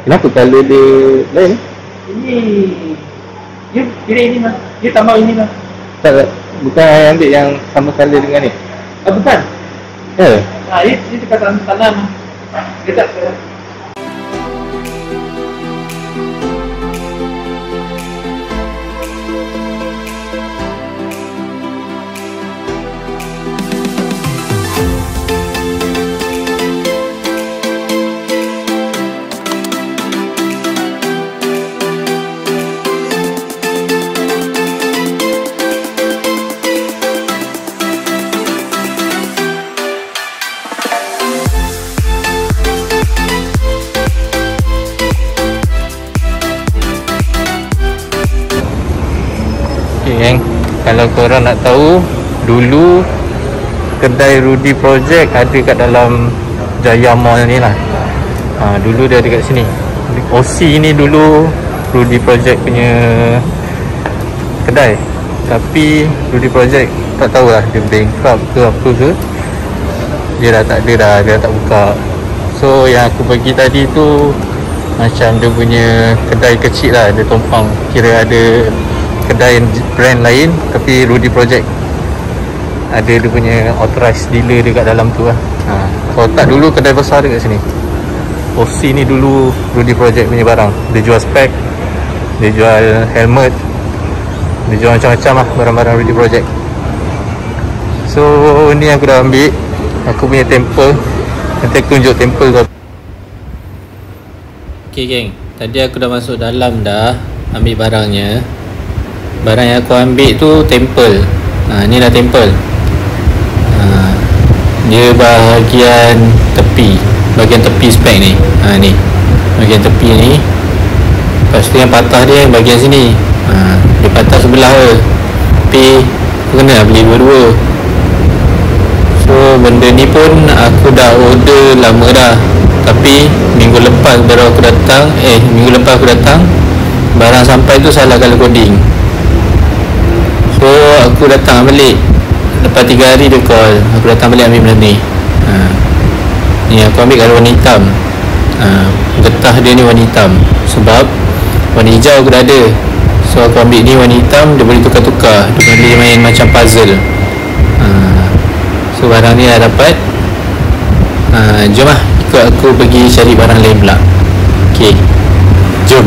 Kenapa color dia lain? Ini dia pilih ini mah. Dia tambah ini mah. Tak, bukan ambil yang sama color dengan ni. Bukan. Ya. Ini dekat tanam. Dia tak. Okay geng, kalau korang nak tahu, dulu kedai Rudy Project ada kat dalam Jaya Mall ni lah. Dulu dia ada kat sini. OC ni dulu Rudy Project punya kedai. Tapi Rudy Project tak tahulah dia bankrupt ke apa ke. Dia dah tak ada dah, dia dah tak buka. So yang aku pergi tadi tu macam dia punya kedai kecil lah, dia tumpang. Kira ada kedai brand lain tapi Rudy Project ada dia punya authorized dealer dekat dalam tu lah. Kalau tak dulu kedai besar dekat sini. OC ni dulu Rudy Project punya barang. Dia jual spek, dia jual helmet, dia jual macam-macam lah barang-barang Rudy Project. So ni aku dah ambil aku punya temple. Nanti aku tunjuk temple tu. Okay geng, tadi aku dah masuk dalam dah ambil barangnya. Barang yang aku ambil tu temple. Ni dah temple. Dia bahagian tepi, bahagian tepi spek ni. Ni bahagian tepi ni. Lepas tu yang patah dia bahagian sini. Dia patah sebelah je. Tapi aku kena lah beli dua-dua. So benda ni pun aku dah order lama dah. Tapi minggu lepas baru aku datang. Minggu lepas aku datang, barang sampai tu salah color coding. So aku datang balik. Lepas 3 hari dia call, aku datang balik ambil benda ni. Ni aku ambil kalau warna hitam. Getah dia ni warna hitam. Sebab warna hijau aku dah ada. So aku ambil ni warna hitam, dia boleh tukar-tukar. Dia boleh main macam puzzle. So barang ni dah dapat. Jom lah, ikut aku pergi cari barang lain pula. Okay, jom.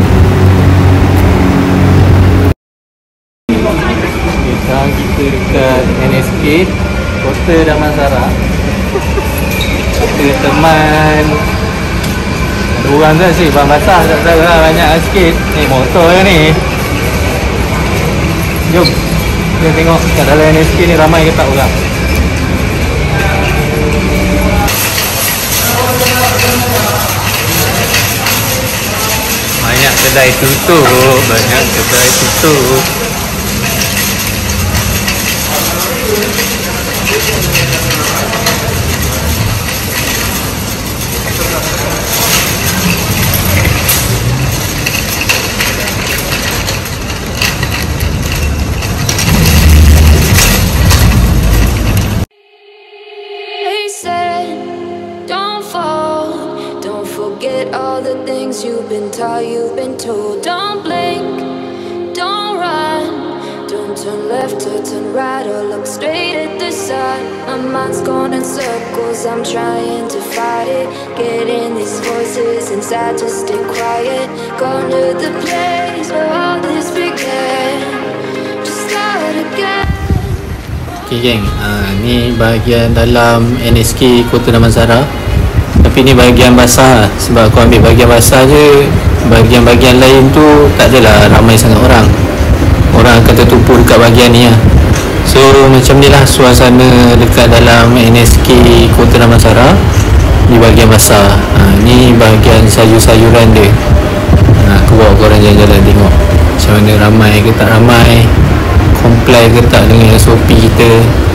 Sekarang kita dekat NSK Kota Damansara. Kita teman ada orang tak sih, barang basah tak tahu lah, banyak sikit. Motor ke ni. Jom kita tengok kat dalam NSK ni ramai ke tak orang. Banyak kedai tutup, banyak kedai tutup. They said, don't fall, don't forget all the things you've been taught, you've been told. Don't blink, don't run, don't turn left or turn right or look straight at the sun. My mind's going in circles, I'm trying to fight it. Getting these voices inside to stay quiet. Going to the place where all this began. Just start again. Okay geng, ni bahagian dalam NSK Kota Damansara. Tapi ni bahagian basah lah. Sebab aku ambil bahagian basah je. Bahagian-bahagian lain tu tak adalah ramai sangat orang. Orang akan tertumpu dekat bahagian ni lah. So macam ni lah suasana dekat dalam NSK Kota Damansara. Di bahagian basah. Ni bahagian sayur-sayuran dia. Aku bawa korang jalan-jalan tengok macam mana ramai ke tak ramai, comply ke tak dengan SOP kita.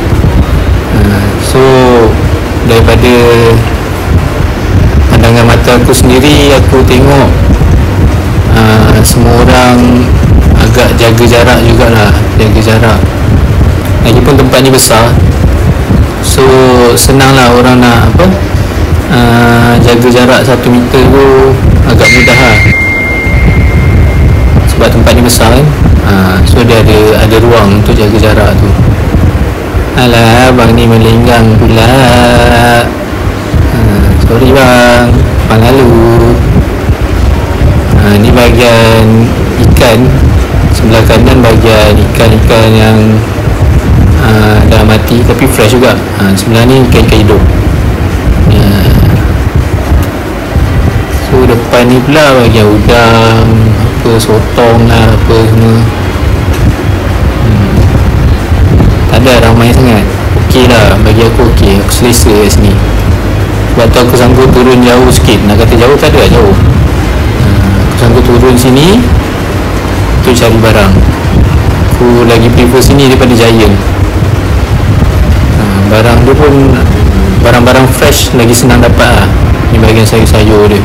So daripada pandangan mata aku sendiri, aku tengok semua orang agak jaga jarak jugalah. Jaga jarak. Lagipun tempat ni besar, so senang lah orang nak jaga jarak 1 meter tu agak mudah lah. Sebab tempat ni besar kan. So dia ada ruang untuk jaga jarak tu. Alah, abang ni melenggang pula. Sorry bang, abang lalu. Ni bahagian ikan. Sebelah kanan bahagian ikan-ikan yang dah mati tapi fresh juga. Sebelah ni ikan-ikan hidup. So depan ni pula bahagian udang, apa sotong lah, apa semua. Tak ada ramai sangat. Okey lah, bagi aku okey. Aku selesa kat sini. Sebab tu aku sanggup turun jauh sikit. Nak kata jauh tak ada, jauh. Aku sanggup turun sini untuk cari barang. Aku lagi prefer sini daripada Giant. Barang dia pun barang-barang fresh lagi senang dapat lah. Ni bahagian sayur-sayur dia.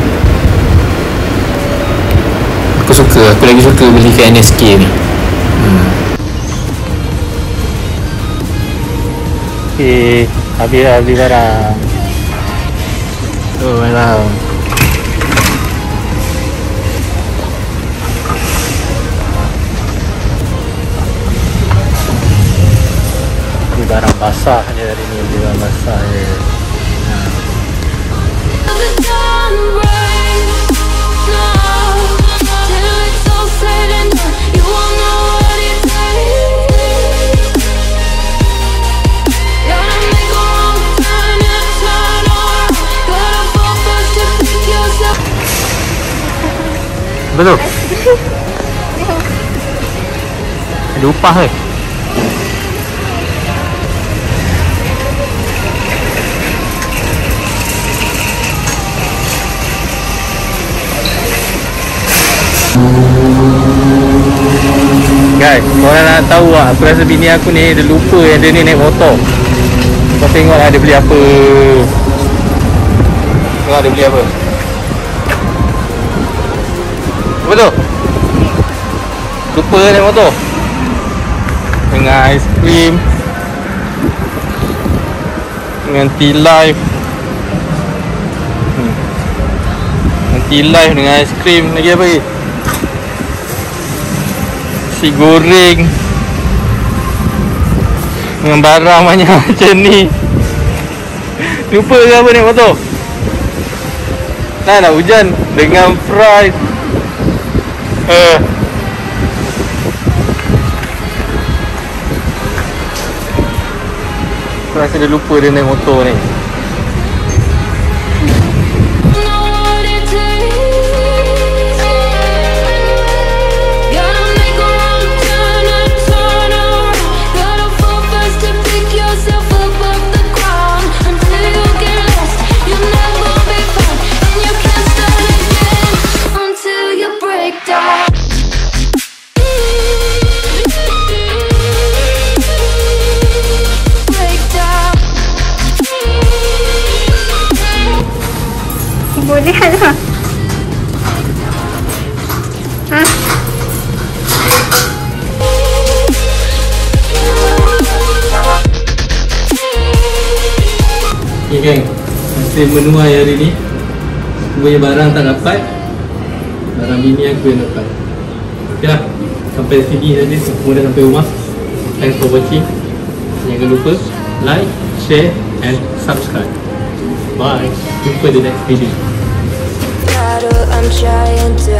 Aku lagi suka beli kat NSK ni. Okay, habis lah beli barang. Oh malam. Beli barang basah je hari ni, beli barang basah je. Betul? Ada upah ke? Guys, korang nak tahu tak? Aku rasa bini aku ni dia lupa yang dia ni naik motor. Kau tengok lah dia beli apa. Tengok dia beli apa. Apa tu? Lupa naik motor. Dengan aiskrim, dengan tea life, dengan tea life, dengan aiskrim. Lagi apa lagi? Nasi goreng, dengan barang banyak macam ni. Lupa ke apa naik motor? Nah, hujan dengan fries. Aku rasa dia lupa dia naik motor ni. Boleh lah. Okay geng, masih menuai hari ni. Aku punya barang tak dapat, barang bini aku yang dapat. Okay lah, sampai sini saja. Aku dah sampai rumah. Thanks for watching. Jangan lupa like, share and subscribe. Bye. Jumpa di next video. I'm trying to